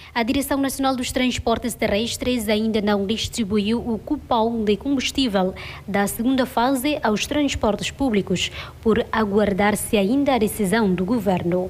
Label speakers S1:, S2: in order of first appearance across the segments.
S1: A Direção Nacional dos Transportes Terrestres ainda não distribuiu o cupom de combustível da segunda fase aos transportes públicos, por aguardar-se ainda a decisão do governo.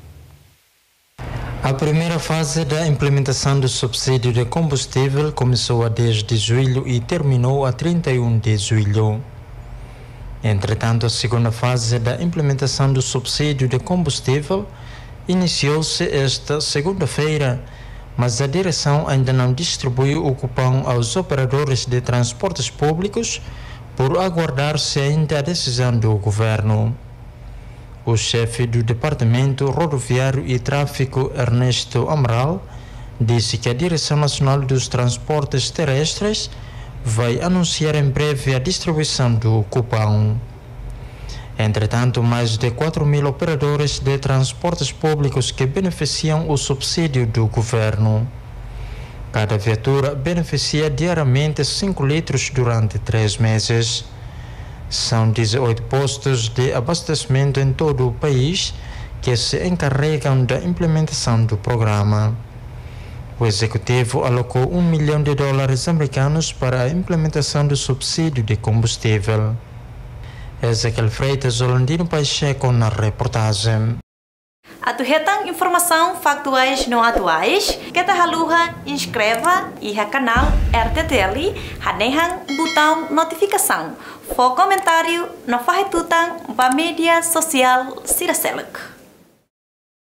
S2: A primeira fase da implementação do subsídio de combustível começou a 10 de julho e terminou a 31 de julho. Entretanto, a segunda fase da implementação do subsídio de combustível iniciou-se esta segunda-feira, mas a direção ainda não distribuiu o cupom aos operadores de transportes públicos por aguardar-se ainda a decisão do governo. O chefe do Departamento Rodoviário e Tráfico, Ernesto Amaral, disse que a Direção Nacional dos Transportes Terrestres vai anunciar em breve a distribuição do cupom. Entretanto, mais de 4.000 operadores de transportes públicos que beneficiam o subsídio do governo. Cada viatura beneficia diariamente 5 litros durante 3 meses. São 18 postos de abastecimento em todo o país que se encarregam da implementação do programa. O executivo alocou $1 milhão americanos para a implementação do subsídio de combustível. Ezequiel Freitas, Olandino Pacheco na reportagem.
S3: Atuhetan informação factuais não atuais, que tahaluha inscreva e o canal RTTL, hanehan botão notificação, for comentário, não faz tutan, mídia social Siraseluk.